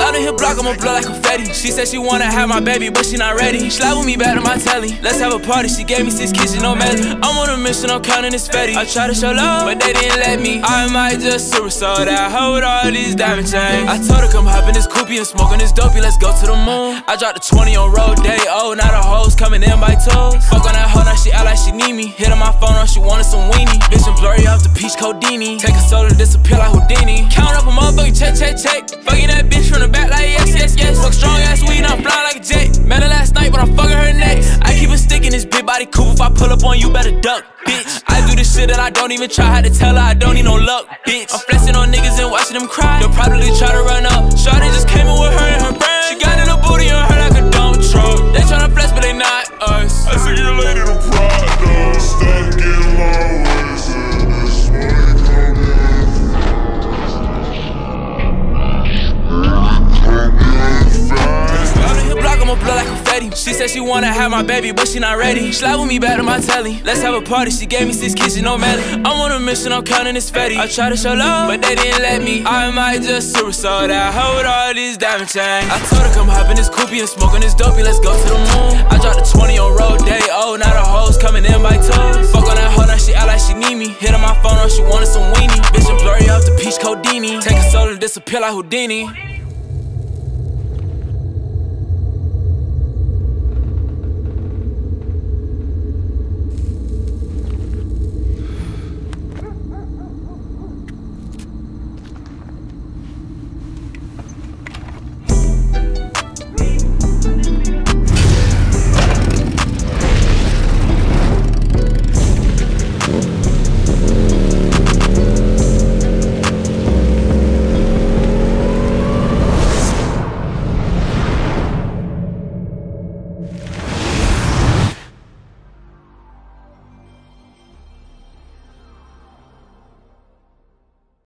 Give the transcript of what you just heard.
Slide on his block, I'ma blow like confetti. She said she wanna have my baby, but she not ready. Slide with me back to my telly. Let's have a party, she gave me 6 kisses, no melody. I'm on a mission, I'm counting this fatty. I try to show love, but they didn't let me. I might just super sold out, hold all these diamond chains. I told her come hop in this coupe and smoke on this dopey, let's go to the moon. I dropped the 20 on road day, oh, now the hoes coming in by toes. Fuck on that hoe, now she act like she need me. Hit on my phone, oh, she wanted some weenie. Bitch, I'm blurry off the peach codeine. Take a soda, disappear like Houdini. Count up a motherfucking check, check, check. Fucking that bitch from the back like yes, yes, yes. Fuck strong ass weed, I'm flying like a jet. Met her last night, but I'm fucking her next. I keep a stick in this big body coupe. If I pull up on you, better duck, bitch. I do this shit that I don't even try. Had to tell her I don't need no luck, bitch. I'm flexing on niggas and watching them cry. They'll probably try to run up. Shawty just came in with her and her friend. She got in the booty on her like a dump truck. They tryna flex, but they not us. I see your lady to Prada, stuck in my waist. This money coming. Slide on his block, I'ma blow like confetti. She said she wanna have my baby, but she not ready. Slide with me back to my telly. Let's have a party, she gave me 6 kisses, no melody. I'm on a mission, I'm counting this fatty. I try to show love, but they didn't let me. I might just super sold out, hold all these diamond chains. I told her come hop in this coupe and smoke on this dopey, let's go to the moon. I dropped the 20 on road day, oh, now the hoes coming in by toes. Fuck on that hoe, now she act like she need me. Hit on my phone, oh, she wanted some weenie. Bitch, I'm blurry off the peach codeine. Take a soda, disappear like Houdini.